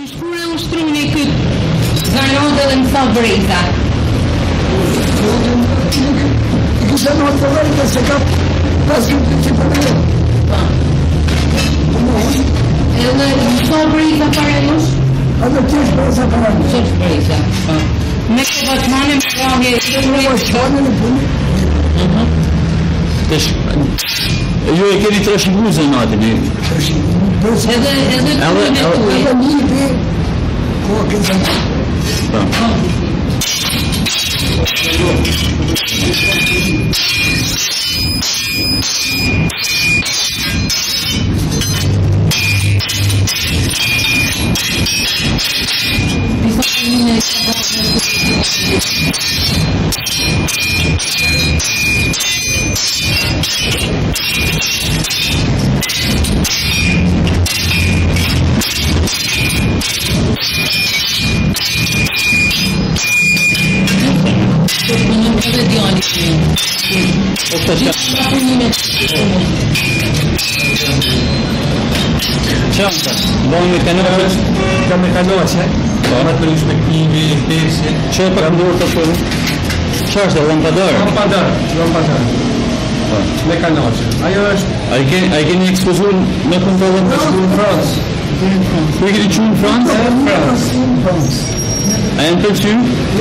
Shkure ushtruni këtë zanodë dhe në fabriza. Kisha në të vërë se ka pas këtë që përre. Edhe në fabriza para jush? Edhe tjesh përsa para jush. Qështë fabriza? Me të vëtmane më kohë e në punë. Ju e keni trashëguar zanatin e. Edhe një be ko këtë Çanta, bom mecânico, da mecanoce, ma perspektivi, pesi. çfarë për ndorë të thonë? Çfarë është lampadar? Lampadar. Mecanoce. Ajo është Ai keni ekspozuar me kontrollën në Francë. Ku e keni qenë në Francë? A janë të qenë?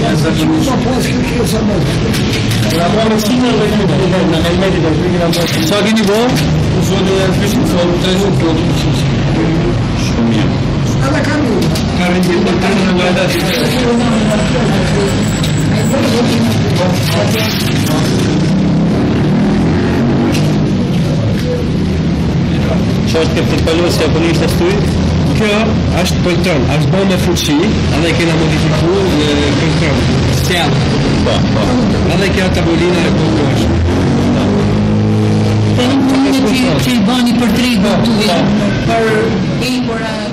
Sa keni bërë? Shumë mirë. Edhe kam një. Ka rëndje të të në vajda. Që është këtë palosja për ishte stuj? Kjo është poltron, është bërë me fuqi, edhe kena modifikuar në poltron, stjallë. Edhe kjo tavolina e poltron. Të në që i bani për trigo të për i për